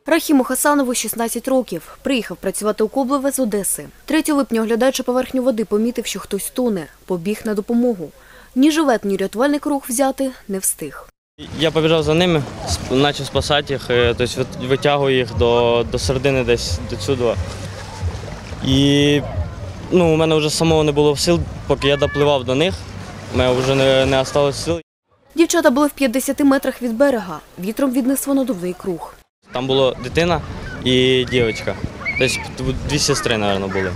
Рахіму Хасанову 16 років. Приїхав працювати у Коблеве з Одеси. 3 липня, оглядаючи поверхню води, помітив, що хтось тоне. Побіг на допомогу. Ні жилет, ні рятувальний круг взяти не встиг. Я побіжав за ними, почав спасати їх, тобто витягую їх до середини десь до сюди. І у мене вже самого не було сил, поки я допливав до них, у мене вже не залишилось сил. Дівчата були в 50 метрах від берега. Вітром віднесло надувний круг. Там була дитина і дівчинка. Тобто 2 сестри, мабуть, були.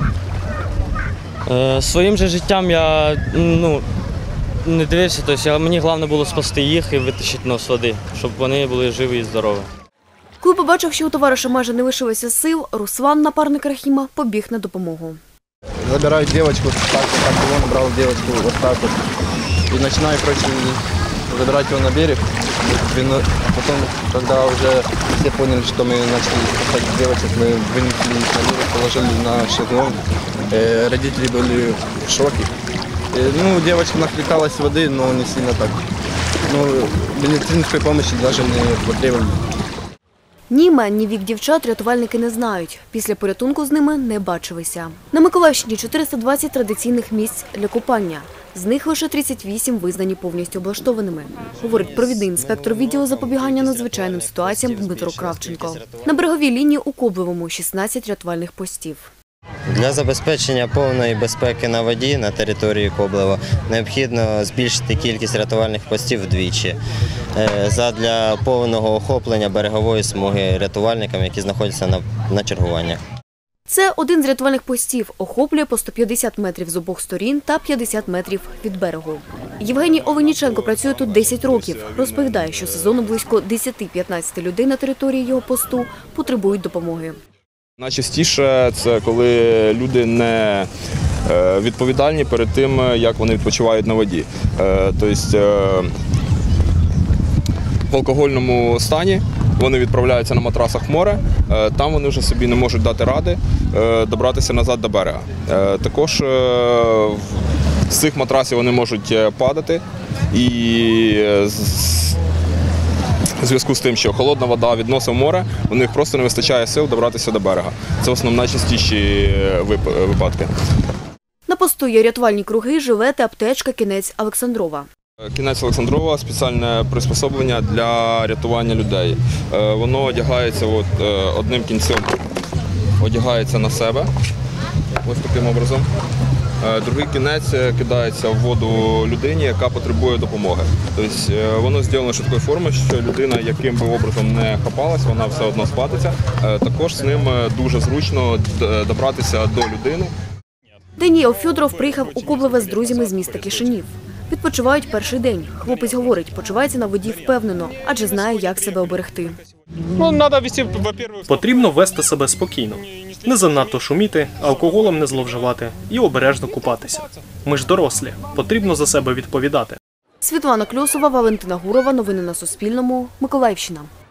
Своїм же життям я не дивився, тобто мені головне було спасти їх і витащити нас з води, щоб вони були живі і здорові. Коли побачив, що у товариша майже не лишилося сил, Руслан, напарник Рахіма, побіг на допомогу. Забираю девочку, так он набрал девочку вот так вот. И начинаю, забирать его на берег. Потом, когда уже все поняли, что мы начали спасать девочек, мы вынесли их на берег, положили на шезлонг. Родители были в шоке. Девочка нахлеталась с воды, но не сильно так. Медицинской помощи даже не потребовали. Ні імен, ні вік дівчат рятувальники не знають. Після порятунку з ними не бачилися. На Миколаївщині 420 традиційних місць для купання. З них лише 38 визнані повністю облаштованими, говорить провідний інспектор відділу запобігання надзвичайним ситуаціям Дмитро Кравченко. На береговій лінії у Коблевому 16 рятувальних постів. Для забезпечення повної безпеки на воді на території Коблева необхідно збільшити кількість рятувальних постів вдвічі задля повного охоплення берегової смуги рятувальниками, які знаходяться на чергуваннях. Це один з рятувальних постів, охоплює по 150 метрів з обох сторін та 50 метрів від берегу. Євгеній Оленіченко працює тут 10 років. Розповідає, що сезону близько 10-15 людей на території його посту потребують допомоги. Найчастіше це коли люди не відповідальні перед тим, як вони відпочивають на воді. Тобто в алкогольному стані вони відправляються на матрасах в море, там вони вже собі не можуть дати ради добратися назад до берега. Також з цих матрасів вони можуть падати і у зв'язку з тим, що холодна вода відносить в море, у них просто не вистачає сил добратися до берега. Це в основному найчастіші випадки. На посту є рятувальні круги, жилети, аптечка, кінець Олександрова. Кінець Олександрова – спеціальне приспособлення для рятування людей. Воно одягається одним кінцем, одягається на себе, ось таким образом. Другий кінець кидається в воду людині, яка потребує допомоги. Тобто воно зроблено такої форми, що людина, яким би образом не хапалась, вона все одно спатиться. Також з ним дуже зручно добратися до людини. Даніїл Федоров приїхав у Коблеве з друзями з міста Кишинів. Відпочивають перший день. Хлопець говорить, почувається на воді впевнено, адже знає, як себе оберегти. Потрібно вести себе спокійно, не занадто шуміти, алкоголем не зловживати і обережно купатися. Ми ж дорослі, потрібно за себе відповідати. Світлана Кльосова, Валентина Гурова. Новини на Суспільному. Миколаївщина.